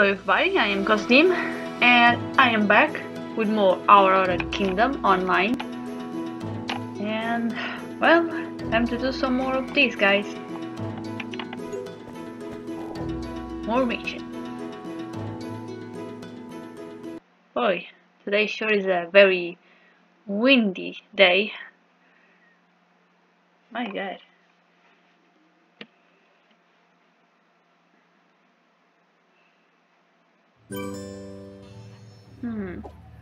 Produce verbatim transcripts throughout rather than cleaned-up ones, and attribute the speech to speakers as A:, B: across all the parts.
A: Hello everybody, I am Cosdim, and I am back with more Aurora Kingdom Online. And, well, time to do some more of these, guys. More mission. Boy, today sure is a very windy day. My god. Hmm.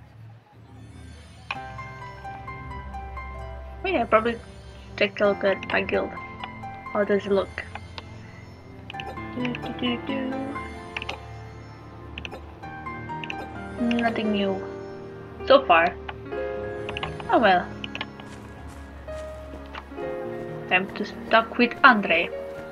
A: Oh yeah, probably take a look at my guild. How does it look? Do, do, do, do. Nothing new so far. Oh well. Time to talk with Andre.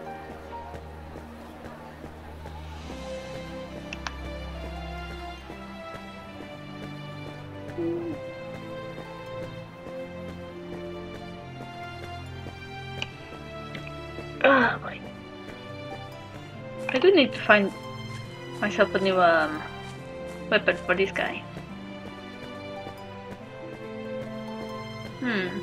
A: Ah, boy. I do need to find myself a new um, weapon for this guy. Hmm.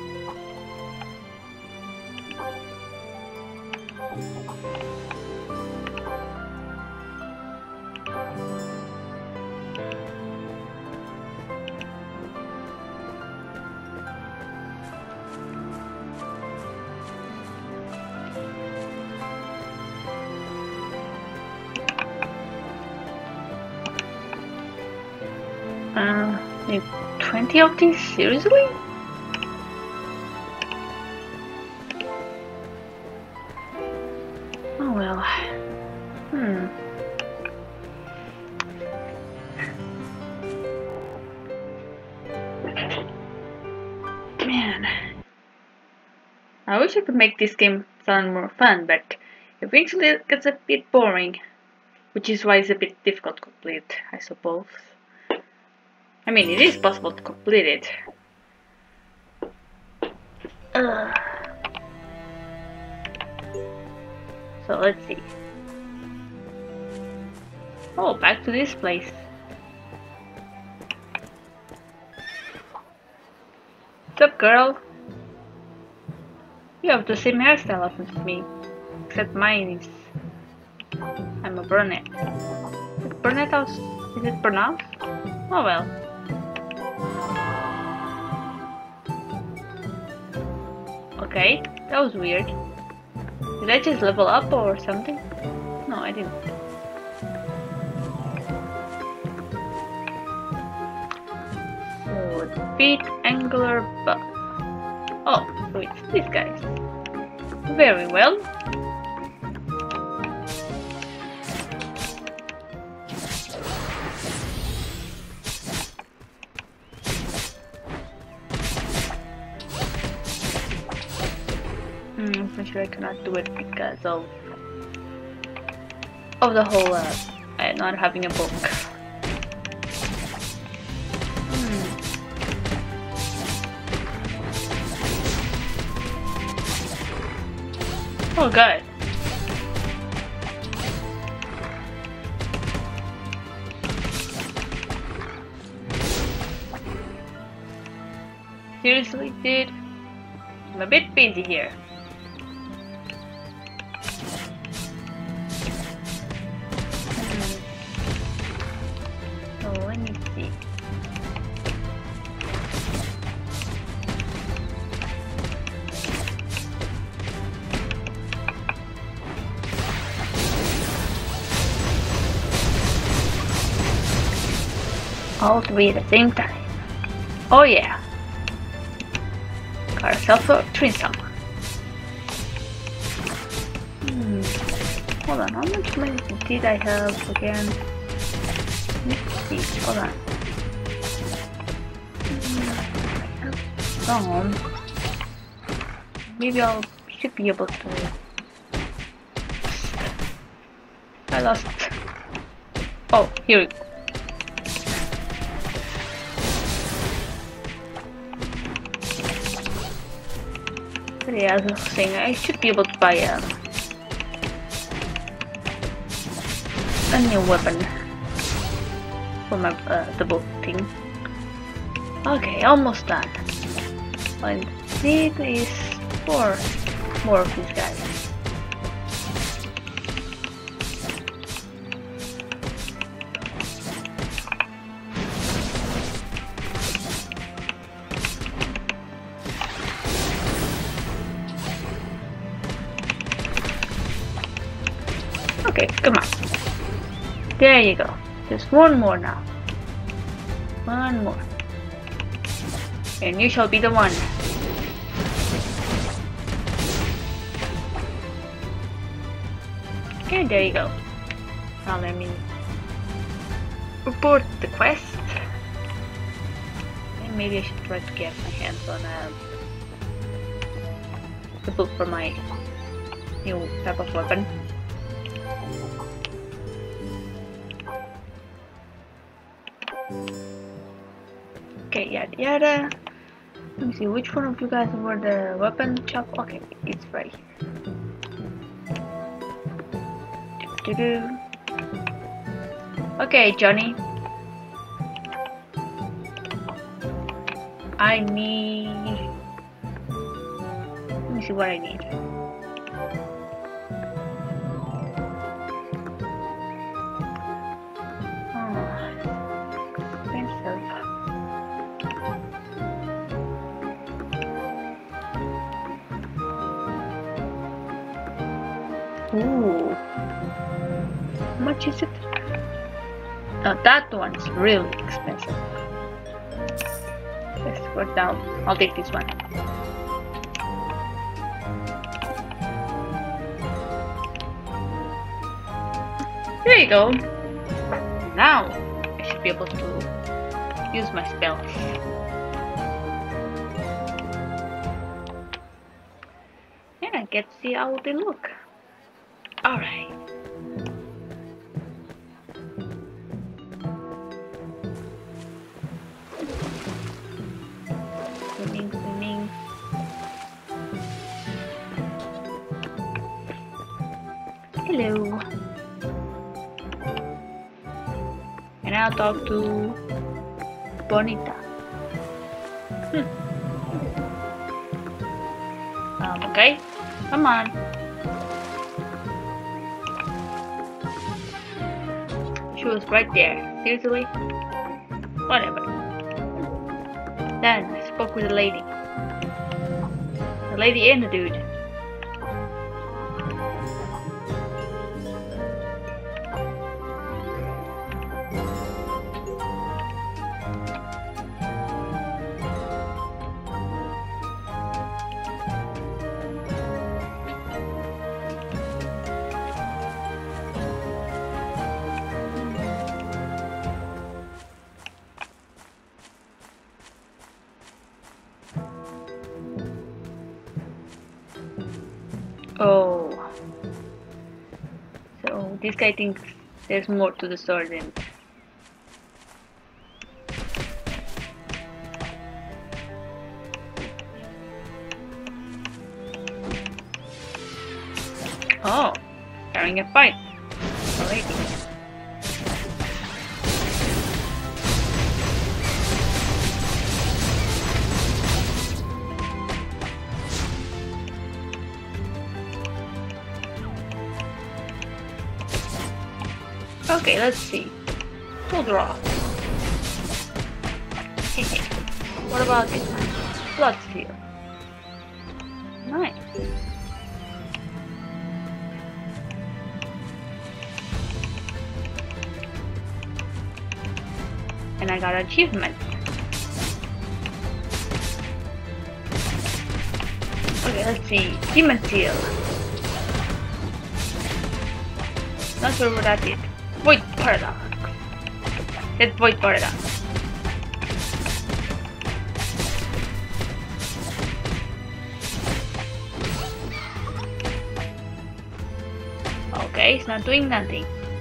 A: Uh, need twenty of these? Seriously? Oh well. Hmm. Man. I wish I could make this game sound more fun, but eventually it gets a bit boring. Which is why it's a bit difficult to complete, I suppose. I mean, it is possible to complete it. Uh. So let's see. Oh, back to this place. What's up, girl? You have the same hairstyle as me, except mine is... I'm a brunette. Is it brunette house? Is it pronounced? Oh well. Okay, that was weird. Did I just level up or something? No, I didn't. So, defeat angular buff. Oh, so it's these guys. Very well. I'm sure I cannot do it because of of the whole uh, uh, not having a book. Hmm. Oh god. Seriously, dude? I'm a bit busy here. All three at the same time. Oh yeah. Got ourselves a threesome. Hmm. Hold on, how much money did I have again? Let's see, hold on. Hmm. Maybe I'll should be able to. I lost. Oh, here we go. Yeah, as I was saying, I should be able to buy um, a new weapon. for my uh, the book thing. Okay, almost done. And need is four more of these guys. Okay, come on. There you go. Just one more now. One more. And you shall be the one. Okay, there you go. Now let me report the quest. And maybe I should try to get my hands on a the book for my new type of weapon. Okay, yada yada. Let me see, which one of you guys were the weapon shop? Okay, it's right here. Do, do, do. Okay, Johnny. I need... Let me see what I need. Ooh, how much is it? Oh, that one's really expensive. Let's go down. I'll take this one. There you go. Now I should be able to use my spells. And I get to see how they look. Alright. Swimming, swimming. Hello. And I'll talk to Bonita. Hmm. Um, okay. Come on. She was right there. Seriously? Whatever. Then I spoke with the lady. The lady and the dude. Oh, so this guy thinks there's more to the story than. Oh, starting a fight already. Okay, let's see. Full draw. What about this one? Bloodsteel. Nice. And I got an achievement. Okay, let's see. Demon Seal. Not sure what that is. Void Paradox. That's Void Paradox. Okay, it's not doing nothing.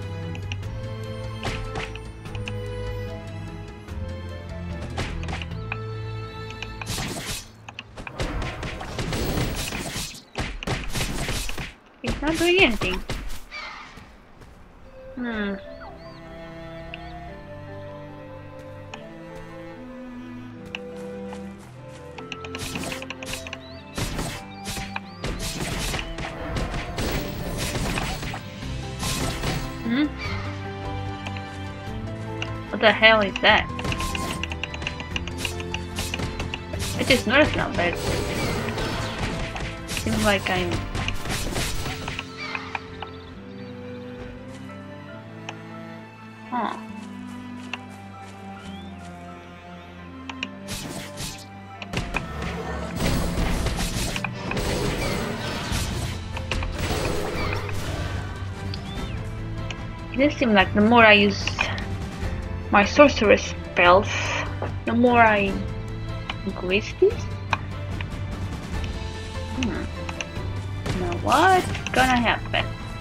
A: It's not doing anything. Hmm. Hmm? What the hell is that? I just noticed now, but it seems like I'm... Huh. It does seem like the more I use my sorcerer spells, the more I increase this. Hmm. Now what's gonna happen?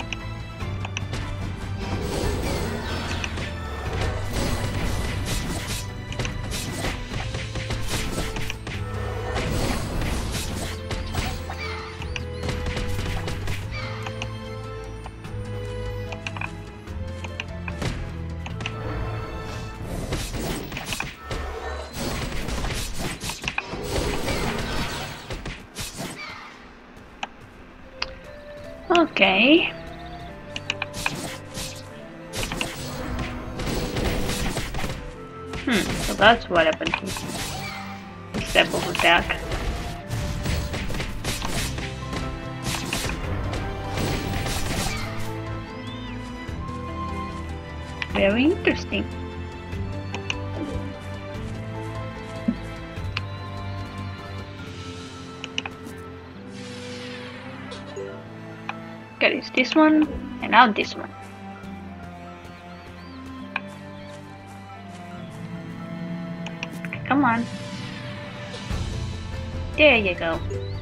A: Okay. Hmm, so that's what happened to this type of attack. Very interesting. Okay, it's this one, and now this one. Come on. There you go.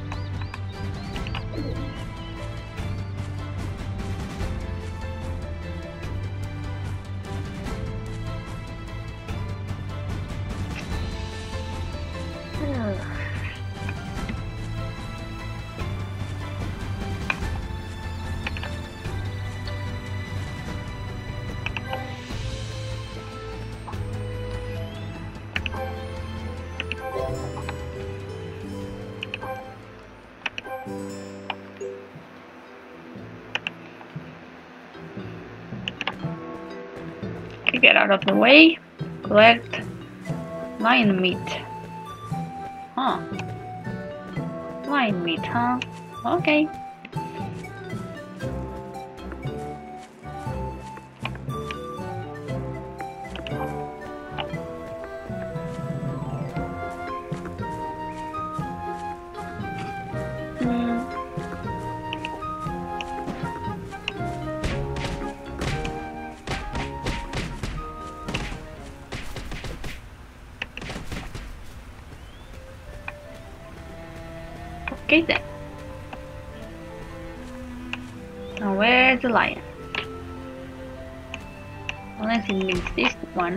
A: Get out of the way. Collect lion meat. Huh. Lion meat, huh? Okay. Hmm. Okay then. Now where's the lion? Unless it means this one.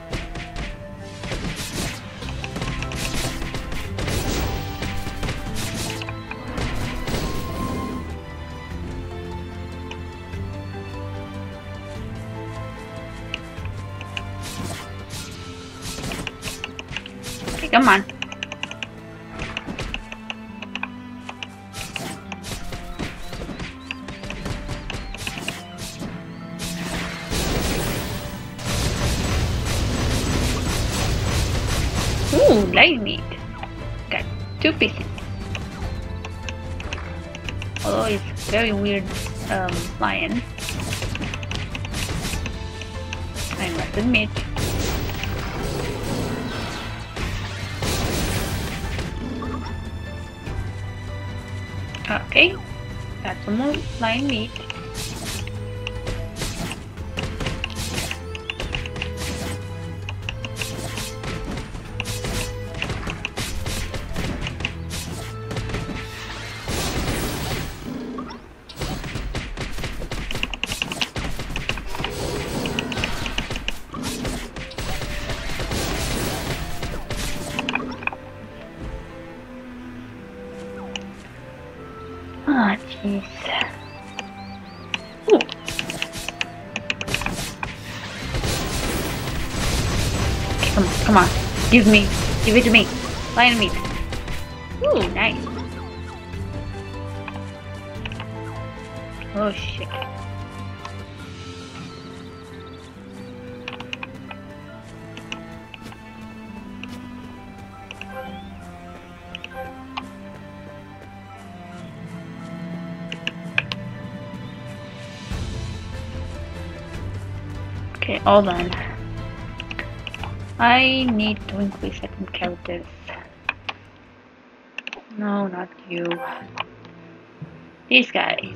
A: Okay, come on. Ooh, lion meat. Got two pieces. Although it's very weird um, lion, I must admit. Okay, got some more lion meat. Ah, jeez. Ooh. Come on, come on. Give me, give it to me. Lion meat. Ooh, nice. Oh shit. Okay, hold on. I need to increase second characters. No, not you. These guys.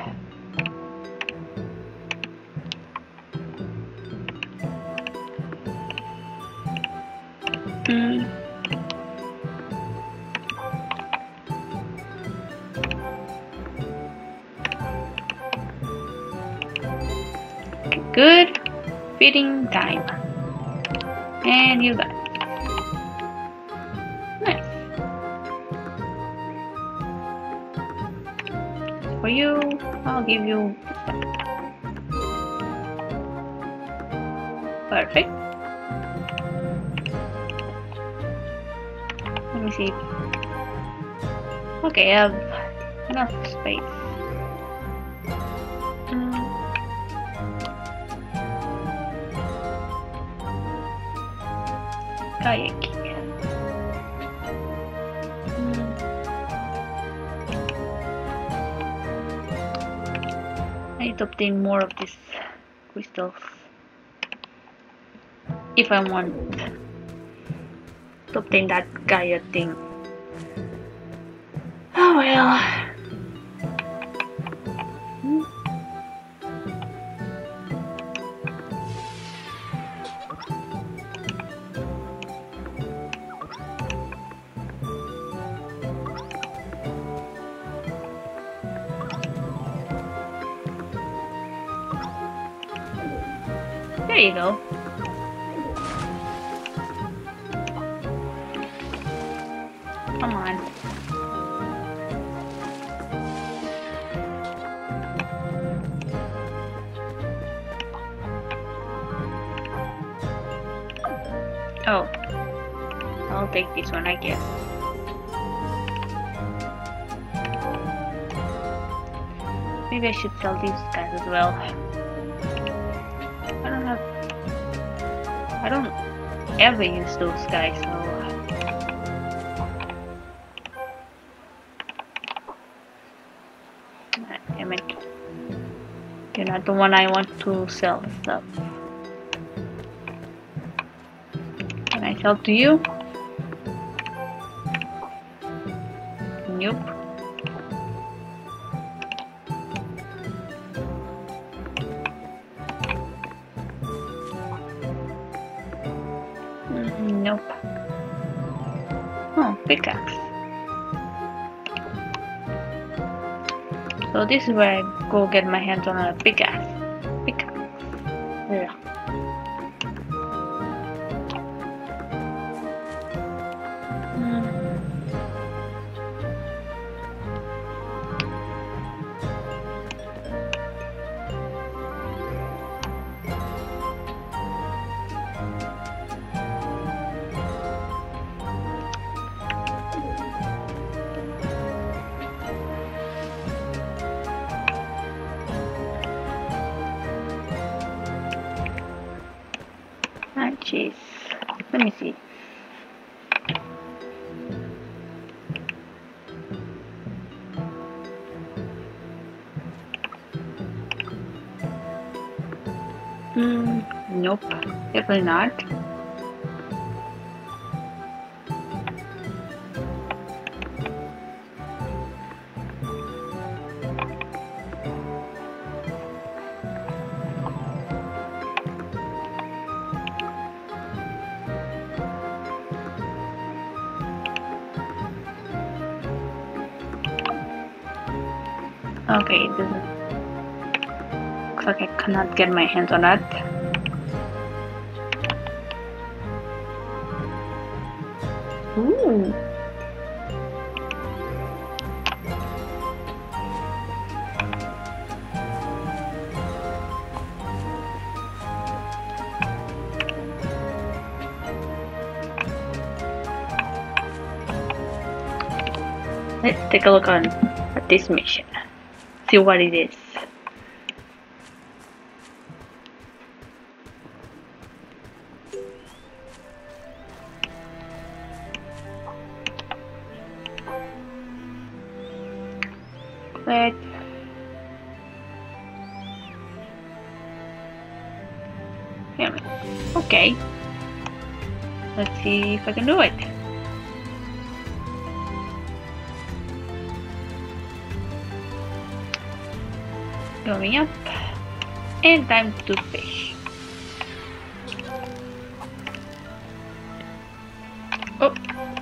A: Mm. Okay, good. Feeding time. And you got it. Nice. For you, I'll give you this one. Perfect. Let me see. Okay, I have enough space. Mm. Kayaking. Mm. I need to obtain more of these crystals if I want to obtain that Gaia thing. Oh well. Hmm. There you go. Come on. Oh. I'll take this one, I guess. Maybe I should sell these guys as well. I don't have... I don't ever use those guys, so... Damn it. You're not the one I want to sell stuff. Can I sell to you? Nope. Mm, nope. Oh, pickaxe. So this is where I go get my hands on a pickaxe. Pickaxe. Yeah. Ah, jeez. Let me see. Hmm, nope. Definitely not. Okay, it doesn't. Looks like I cannot get my hands on that. Ooh. Let's take a look on at this mission. See what it is. Yeah. Okay. Let's see if I can do it. Going up. And time to fish. Oh.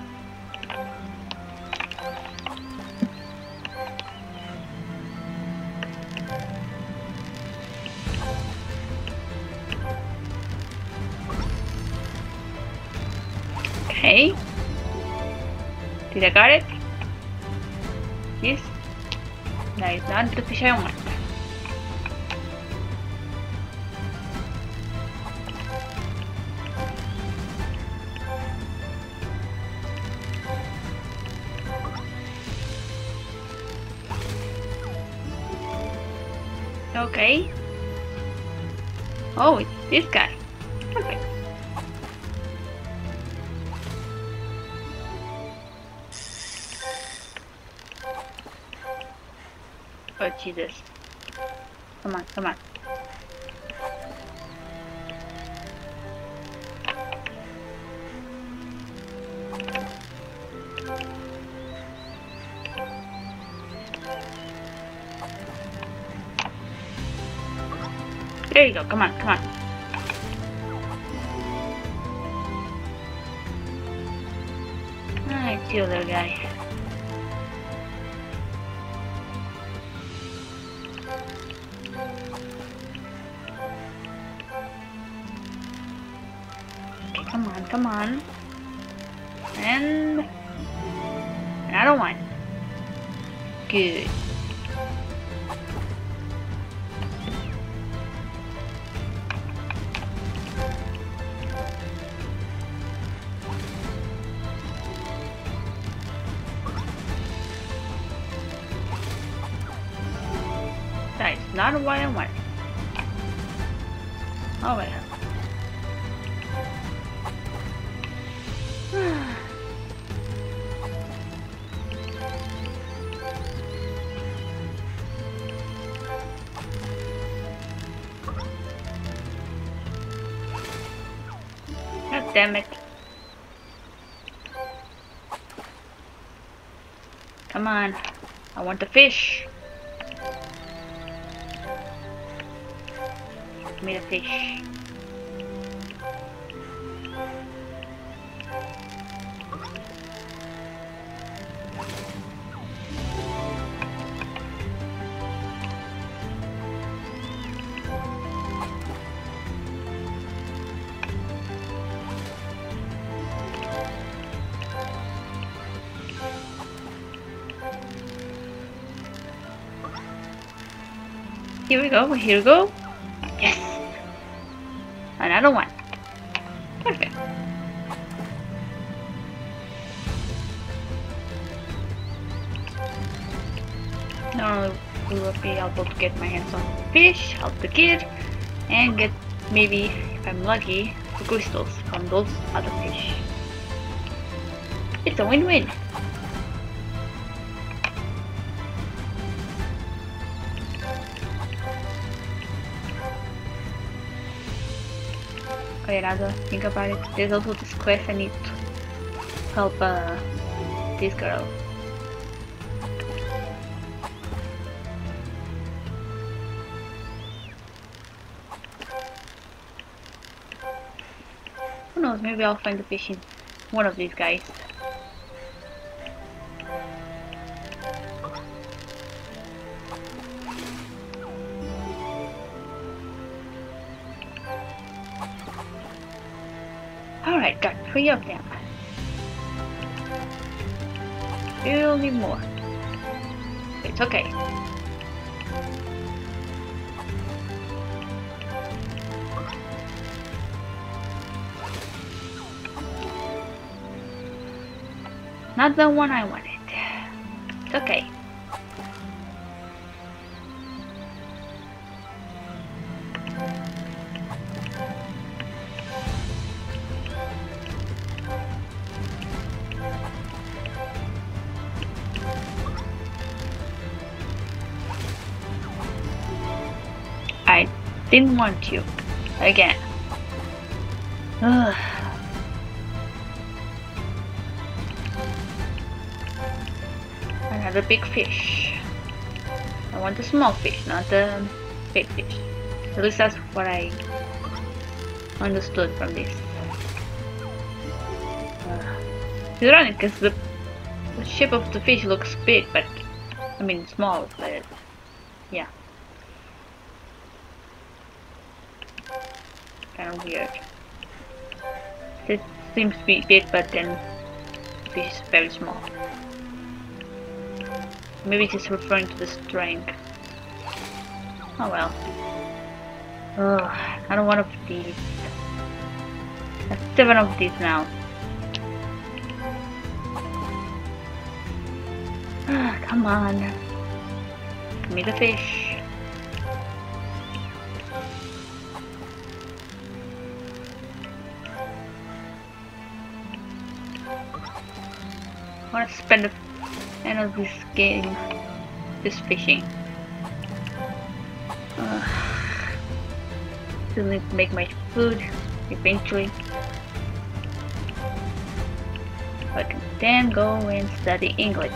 A: Okay. Did I got it? Yes. That is not the fish I want. Okay. Oh, it's this guy. Perfect. Oh, Jesus. Come on, come on. There you go, come on, come on. Ah, it's the other guy. Okay, come on, come on. And another one. Good. That is not what I want. Oh well. God damn it. Come on. I want the fish. Give me the fish. Here we go, here we go. Yes! Another one. Perfect. Now we will be able to get my hands on the fish, help the kid, and get, maybe, if I'm lucky, the crystals from those other fish. It's a win-win. Okay, now that I think about it, there's also this quest I need to help uh, this girl. Who knows, maybe I'll find the fish in one of these guys. Alright, got three of them. We'll need more. It's okay. Not the one I wanted. It's okay. I didn't want you. Again. Ugh. Another big fish. I want the small fish, not the big fish. At least that's what I understood from this. Uh, it's ironic because the, the shape of the fish looks big, but I mean small, but yeah. Kind of weird. It seems to be big, but then the fish is very small. Maybe it's just referring to the strength. Oh well. Oh, I don't want of these. That's seven of these now. Ah, come on. Give me the fish. I want to spend the end of this game just fishing. Uh, still need to make my food eventually. I can then go and study English.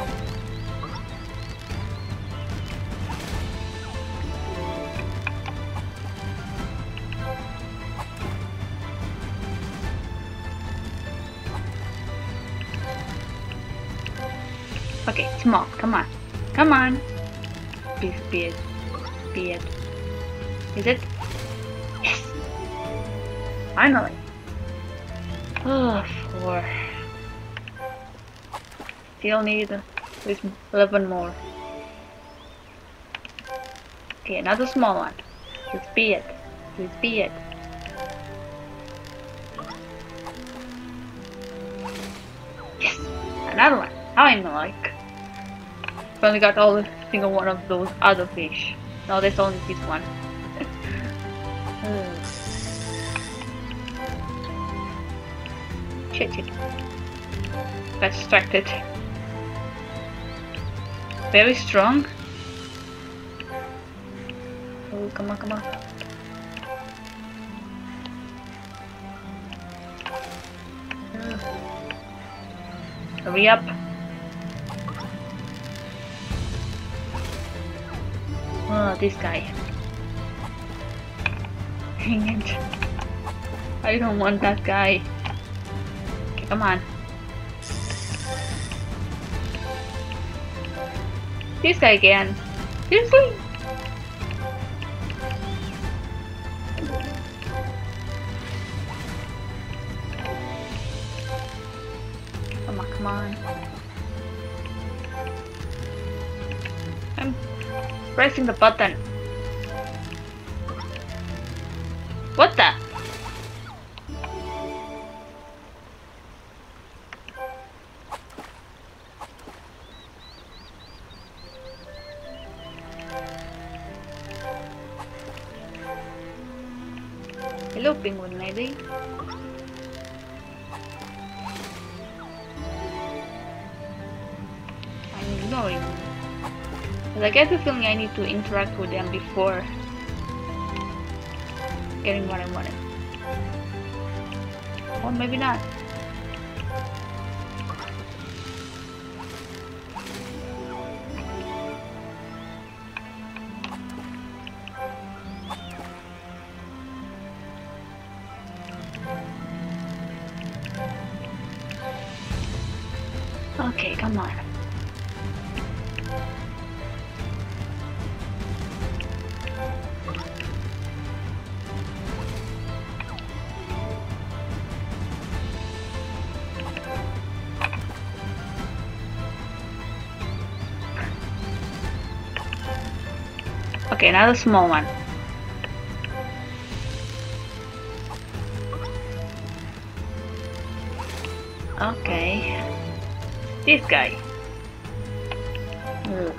A: Okay, small, come on. Come on. Please be it. Be it. Is it? Yes! Finally! Oh, four. Still need at least eleven more. Okay, another small one. Please be it. Please be it. Yes! Another one. How am I like? Finally got all the single one of those other fish. Now there's only this one. Shit, shit. Got distracted. Very strong. Oh, come on, come on. Hurry up. Oh, this guy. Dang it. I don't want that guy. Okay, come on. This guy again. Seriously? Come on, come on. I'm pressing the button. What the? Hello, penguin lady. I'm ignoring them. But I get the feeling I need to interact with them before getting what I wanted. Or maybe not. Okay, come on. Okay, another small one. Okay. This guy. Ugh.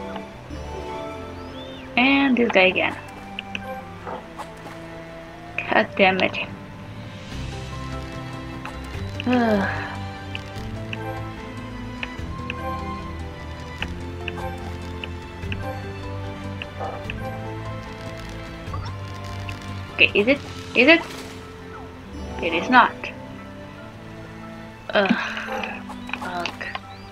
A: And this guy again. God damn it. Ugh. Okay, is it? Is it? It is not. Ugh. Fuck.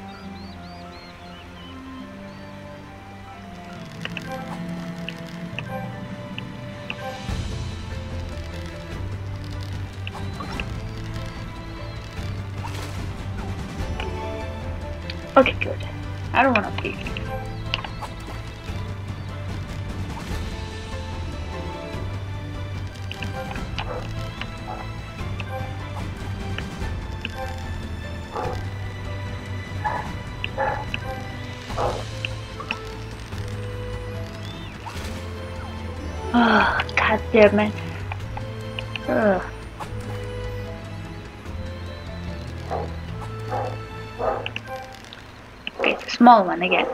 A: Okay, good. I don't want to be. Oh, god damn it. Ugh. Okay, the small one again.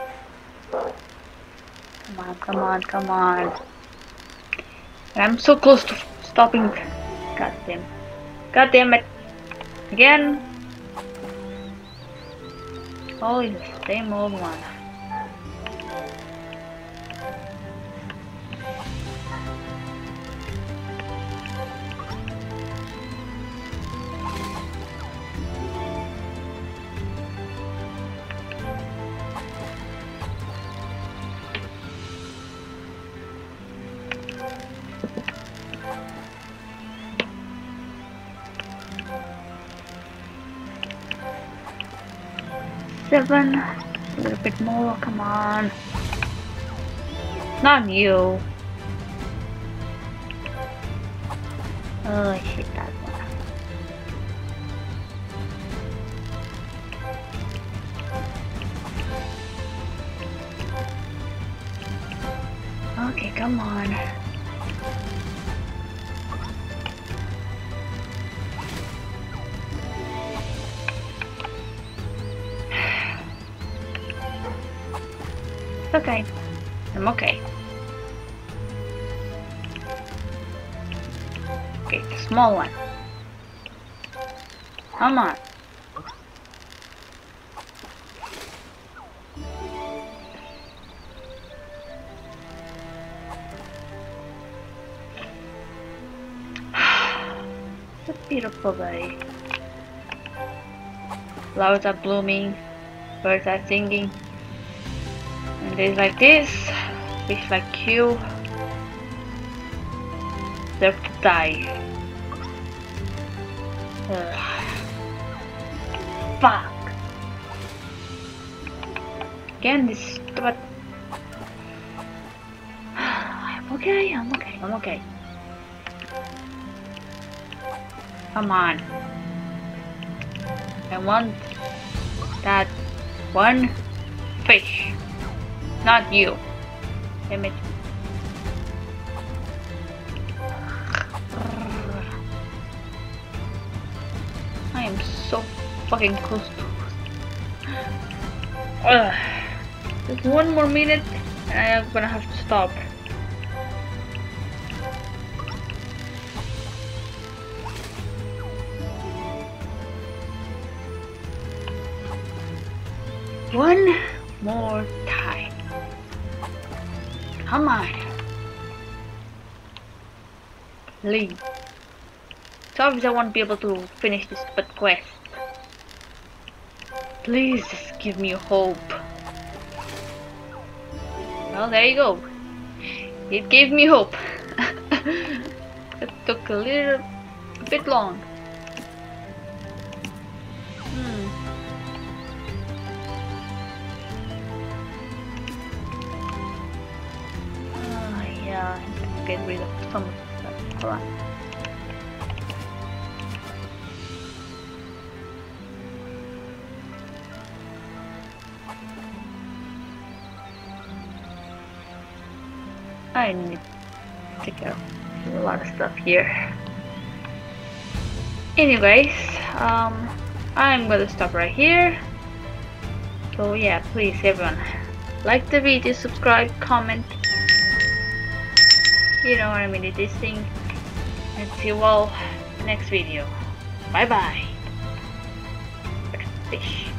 A: Come on, come on, come on. And I'm so close to stopping. God damn. God damn it. Again. Oh, it's the same old one. Seven, a little bit more, come on. Not you. Oh shit, that one. Okay, come on. Okay, I'm okay. Okay, the small one. Come on. It's a beautiful day. Flowers are blooming, birds are singing. And days like this, fish like you deserve to die. Ugh. Fuck. Again, this stupid. I'm okay, I'm okay, I'm okay. Come on. I want that one fish. Not you. Damn it. I am so fucking close to. Ugh. Just one more minute and I'm gonna have to stop. One more time. Come on. Please. So obviously I won't be able to finish this but quest. Please just give me hope. Well, there you go. It gave me hope. It took a little a bit long. Hmm. Oh, yeah, I need to get rid of some of that. Hold on. I need to take care of a lot of stuff here. Anyways, um, I'm gonna stop right here. So yeah, please everyone, like the video, subscribe, comment. You know what I mean, this thing. and see you all next video. Bye bye. Fish.